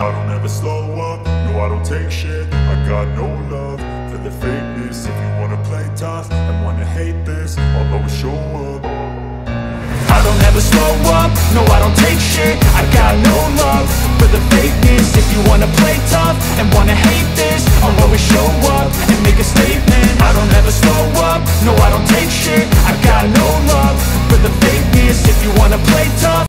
I don't ever slow up, no I don't take shit. I got no love for the fakeness. If you wanna play tough and wanna hate this, I'll always show up. I don't ever slow up, no I don't take shit. I got no love for the fakeness. If you wanna play tough and wanna hate this, I'll always show up and make a statement. I don't ever slow up, no I don't take shit. I got no love for the fakeness. If you wanna play tough